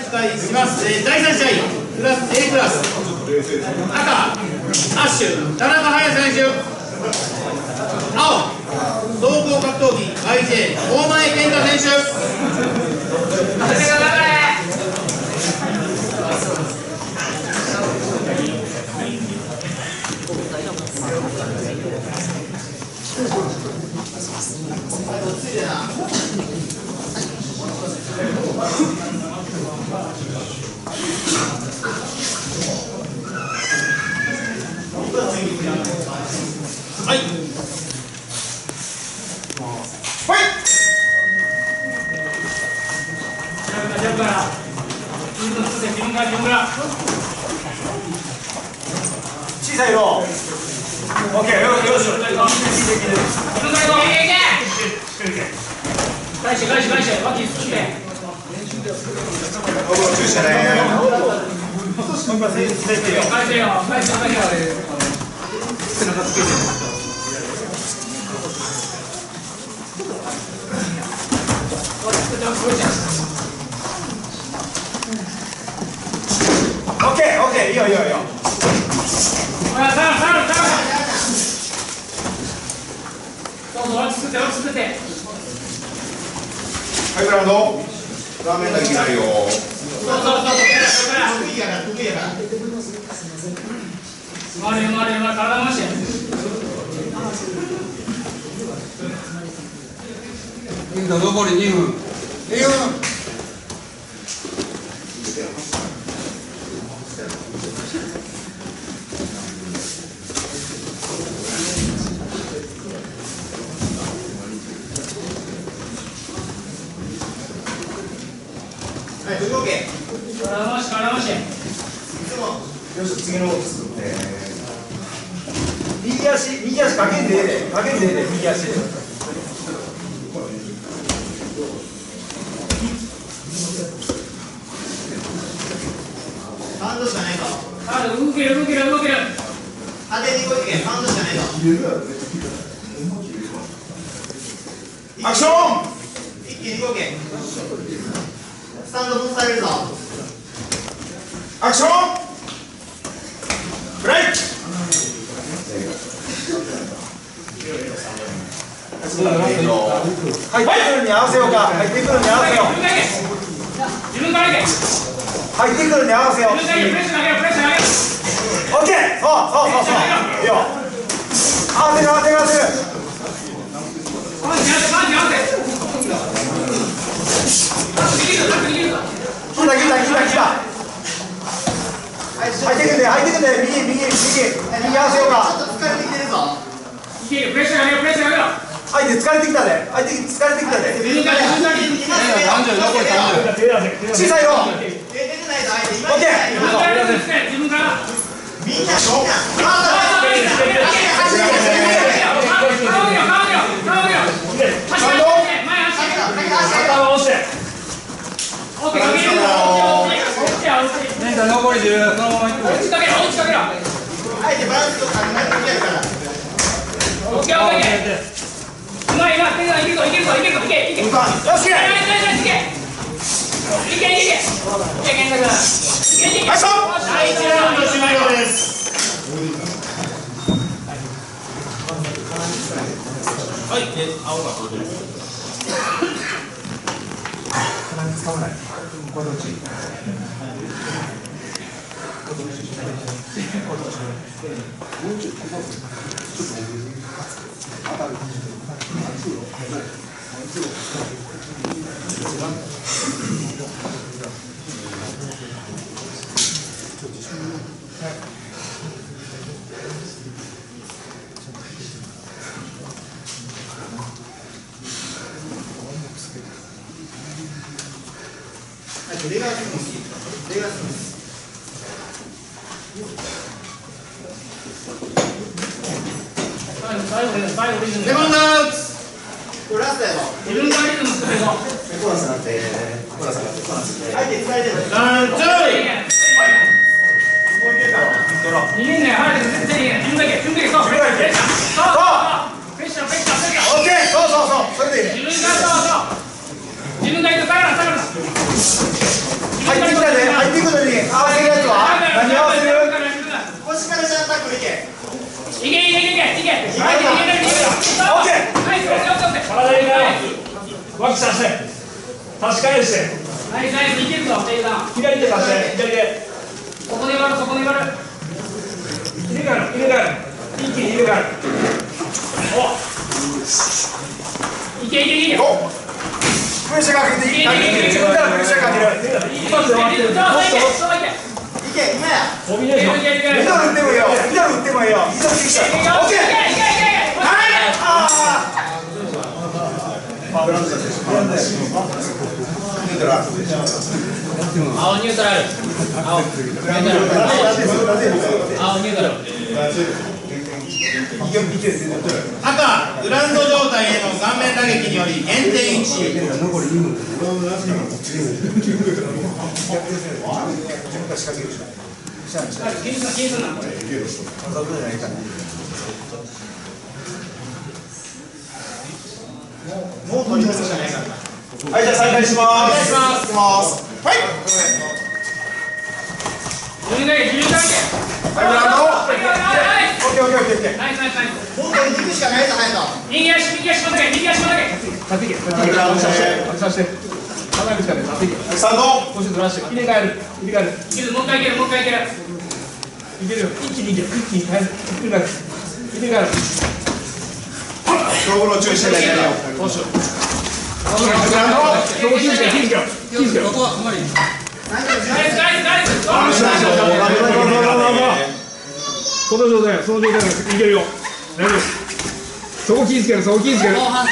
伝えします。第3試合クラス A クラス赤アッシュ田中隼選手、青総合格闘技 YJ 大前健太選手。はい。 小さい色。オッケー、よし。 返して、脇つって。 注射ね。 返せよ。 オッケー、いいよ。 そう、脇作って。 はい、グラウンド。ラーメンだけないよ。 回れ、体回して。 残り2分。 はい、動け。 体回して。 よし、次の作って。右足かけんでええで、右足。 バウンドしかないぞ。 動ける。 当てに動いてけ。バウンドしかないぞ。 アクション。 一気に動け。スタンド戻されるぞ。 アクション。ブレイク。入ってくるに合わせようか。 自分から行け。 入ってくるに合わせよう。 プレッシャー投げろ。 オッケー。そういいよ。合わせる。 パンチ合わせ。 来た。入ってくんで、右合わせようか。 ちょっと疲れてきてるぞ。 プレッシャー投げろ。 相手疲れてきたで。 自分から小さいよ。 出てないぞ、相手。 オッケー。 自分から。 みんな。 残り10、そのままいく。 落ちかけろ。 相手バランスとかなってきてるから。 オッケー。うまい。いけるぞ。いけ。 よし。 いけ。健太君。 第1ラウンド終了です。はい、青が登場です。 使わない。これどっち？ レガースミス。セコンドアウト。これラストやぞ。 自分からリズム作るぞ。 コーナスなんて。 相手疲れてる。 逃げんなよ。早く絶対逃げない。自分だけ。そう。プレッシャー。 オッケー。そう。それでいいね。 自分から。自分がいて下がら。自分入ってきたで、入っていくのに合わせるやつは何合わせる？腰から下タックルいけ。 いけいけいけいけ。 はい、オッケー。 はい、 体入れない。脇させて。確かにして。 はい、ナイス、いけるぞ、テイさん。 左手出して、左手。 そこで割る、そこで割る。 入れ替える、入れ替える。一気に入れ替える。 いけいけいけ。 プレッシャーかけていい。自分からプレッシャーかける。一発で終わってる。もっと。いけ、今や。コンビネーション。ミドル打ってもいいよ。ミドル打ってもいいよ。ミドルできた。オッケー。はい。ああ。 青ニュートラル。青ニュートラル。青ニュートラル。 赤、グラウンド状態への顔面打撃により減点1。 残り2分。 もう取り戻すしかないから。はい、じゃあ再開します。お願いします。はい。 自分だけ。 はい、グラウンド。オッケー。 ナイスナイスナイス。 もう取りに行くしかないぞ、早く。 右足またけ。 グラウンドさせて。スタート。 いける、もう一回いける。 道具の注意してないよ。 ここはあんまり。 ナイス。 その状態いけるよ。大丈夫。そこ気ぃつける。よし。 い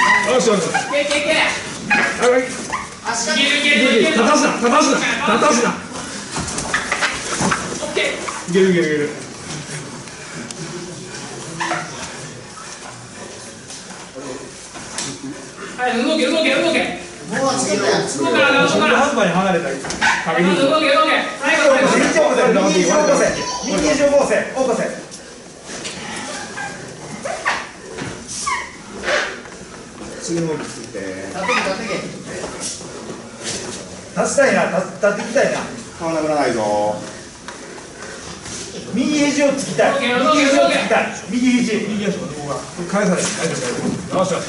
け。 立たすな。 オッケー。 いける。 はい、動け。 もう次のやつ。 動から。 半端に離れたり。 動け。 右肘を起こせ。次の動きついて。立ちたいな、立っていきたいな。顔なくならないぞ。右肘をつきたい。右肘。 返さない。よし。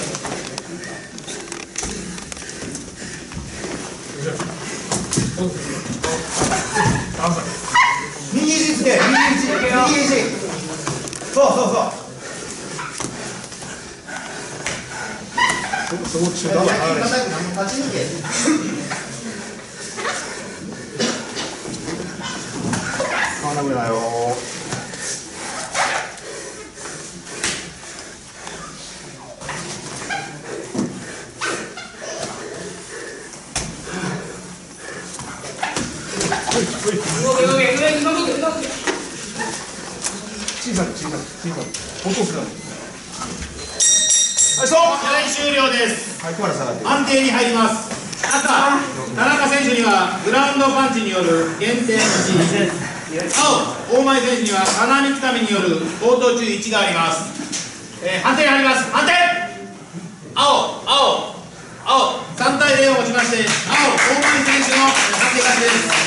右肘つけ。右肘。そう。 そこちょっと離れる。 顔なくなよ。 小さく。落とすな。 試合終了です。判定に入ります。赤、田中選手にはグラウンドパンチによる減点1。青、大前選手には金網つかみによる口頭注意1があります。判定に入ります。判定。青3対0をもちまして青、大前選手の判定勝ちです。